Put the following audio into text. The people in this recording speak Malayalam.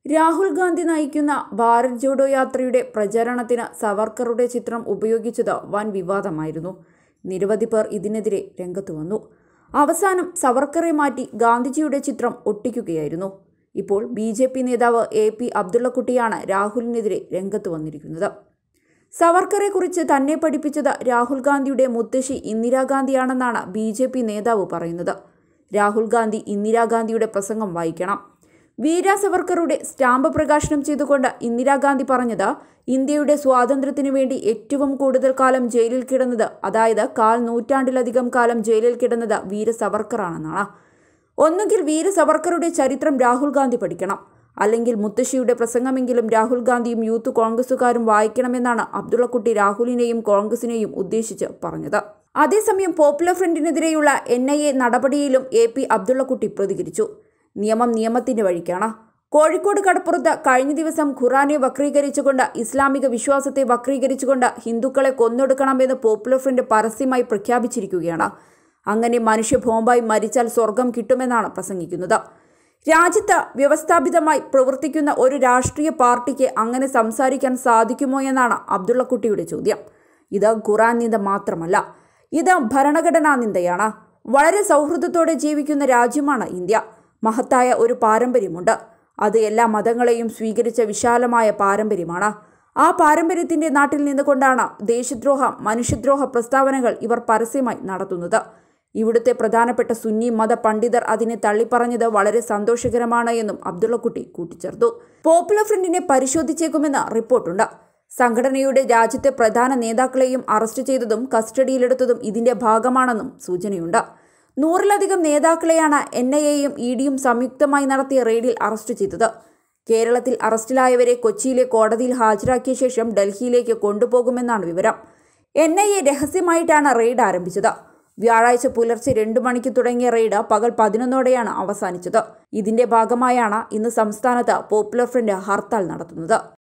രാഹുൽ ഗാന്ധി നയിക്കുന്ന ഭാരത് ജോഡോ യാത്രയുടെ പ്രചാരണത്തിന് സവർക്കറുടെ ചിത്രം ഉപയോഗിച്ചത് വൻ വിവാദമായിരുന്നു. നിരവധി പേർ ഇതിനെതിരെ രംഗത്തു വന്നു. അവസാനം സവർക്കറെ മാറ്റി ഗാന്ധിജിയുടെ ചിത്രം ഒട്ടിക്കുകയായിരുന്നു. ഇപ്പോൾ BJP നേതാവ് AP അബ്ദുള്ളക്കുട്ടിയാണ് രാഹുലിനെതിരെ രംഗത്തു വന്നിരിക്കുന്നത്. സവർക്കറെക്കുറിച്ച് തന്നെ പഠിപ്പിച്ചത് രാഹുൽ ഗാന്ധിയുടെ മുത്തശ്ശി ഇന്ദിരാഗാന്ധിയാണെന്നാണ് BJP നേതാവ് പറയുന്നത്. രാഹുൽ ഗാന്ധി ഇന്ദിരാഗാന്ധിയുടെ പ്രസംഗം വായിക്കണം. വീര സവർക്കറുടെ സ്റ്റാമ്പ് പ്രകാശനം ചെയ്തുകൊണ്ട് ഇന്ദിരാഗാന്ധി പറഞ്ഞത്, ഇന്ത്യയുടെ സ്വാതന്ത്ര്യത്തിനു വേണ്ടി ഏറ്റവും കൂടുതൽ കാലം ജയിലിൽ കിടന്നത്, അതായത് 1/4 നൂറ്റാണ്ടിലധികം കാലം ജയിലിൽ കിടന്നത് വീര സവർക്കറാണെന്നാണ്. ഒന്നുകിൽ വീര സവർക്കറുടെ ചരിത്രം രാഹുൽ ഗാന്ധി പഠിക്കണം, അല്ലെങ്കിൽ മുത്തശ്ശിയുടെ പ്രസംഗമെങ്കിലും രാഹുൽ ഗാന്ധിയും യൂത്ത് കോൺഗ്രസുകാരും വായിക്കണമെന്നാണ് അബ്ദുള്ളക്കുട്ടി രാഹുലിനെയും കോൺഗ്രസിനെയും ഉദ്ദേശിച്ച് പറഞ്ഞത്. അതേസമയം പോപ്പുലർ ഫ്രണ്ടിനെതിരെയുള്ള NIA നടപടിയിലും AP അബ്ദുള്ളക്കുട്ടി പ്രതികരിച്ചു. നിയമം നിയമത്തിന്റെ വഴിക്കാണ്. കോഴിക്കോട് കടപ്പുറത്ത് കഴിഞ്ഞ ദിവസം ഖുറാനെ വക്രീകരിച്ചുകൊണ്ട്, ഇസ്ലാമിക വിശ്വാസത്തെ വക്രീകരിച്ചുകൊണ്ട് ഹിന്ദുക്കളെ കൊന്നൊടുക്കണമെന്ന് പോപ്പുലർ ഫ്രണ്ട് പരസ്യമായി പ്രഖ്യാപിച്ചിരിക്കുകയാണ്. അങ്ങനെ മനുഷ്യ ബോംബായി മരിച്ചാൽ സ്വർഗം കിട്ടുമെന്നാണ് പ്രസംഗിക്കുന്നത്. രാജ്യത്ത് വ്യവസ്ഥാപിതമായി പ്രവർത്തിക്കുന്ന ഒരു രാഷ്ട്രീയ പാർട്ടിക്ക് അങ്ങനെ സംസാരിക്കാൻ സാധിക്കുമോ എന്നാണ് അബ്ദുള്ളക്കുട്ടിയുടെ ചോദ്യം. ഇത് ഖുറാൻ നിന്ദ മാത്രമല്ല, ഇത് ഭരണഘടനാ നിന്ദയാണ്. വളരെ സൗഹൃദത്തോടെ ജീവിക്കുന്ന രാജ്യമാണ് ഇന്ത്യ. മഹത്തായ ഒരു പാരമ്പര്യമുണ്ട്. അത് എല്ലാ മതങ്ങളെയും സ്വീകരിച്ച വിശാലമായ പാരമ്പര്യമാണ്. ആ പാരമ്പര്യത്തിൻ്റെ നാട്ടിൽ നിന്നുകൊണ്ടാണ് ദേശദ്രോഹ, മനുഷ്യദ്രോഹ പ്രസ്താവനകൾ ഇവർ പരസ്യമായി നടത്തുന്നത്. ഇവിടുത്തെ പ്രധാനപ്പെട്ട സുന്നി മത പണ്ഡിതർ അതിനെ തള്ളിപ്പറഞ്ഞത് വളരെ സന്തോഷകരമാണ് എന്നും അബ്ദുള്ളക്കുട്ടി കൂട്ടിച്ചേർത്തു. പോപ്പുലർ ഫ്രണ്ടിനെ പരിശോധിച്ചേക്കുമെന്ന് റിപ്പോർട്ടുണ്ട്. സംഘടനയുടെ രാജ്യത്തെ പ്രധാന നേതാക്കളെയും അറസ്റ്റ് ചെയ്തതും കസ്റ്റഡിയിലെടുത്തതും ഇതിന്റെ ഭാഗമാണെന്നും സൂചനയുണ്ട്. 100-ലധികം നേതാക്കളെയാണ് NIAയും EDയും സംയുക്തമായി നടത്തിയ റെയ്ഡിൽ അറസ്റ്റ് ചെയ്തത്. കേരളത്തിൽ അറസ്റ്റിലായവരെ കൊച്ചിയിലെ കോടതിയിൽ ഹാജരാക്കിയ ശേഷം ഡൽഹിയിലേക്ക് കൊണ്ടുപോകുമെന്നാണ് വിവരം. NIA രഹസ്യമായിട്ടാണ് റെയ്ഡ് ആരംഭിച്ചത്. വ്യാഴാഴ്ച പുലർച്ചെ 2 മണിക്ക് തുടങ്ങിയ റെയ്ഡ് പകൽ 11ഓടെയാണ് അവസാനിച്ചത്. ഇതിന്റെ ഭാഗമായാണ് ഇന്ന് സംസ്ഥാനത്ത് പോപ്പുലർ ഫ്രണ്ട് ഹർത്താൽ നടത്തുന്നത്.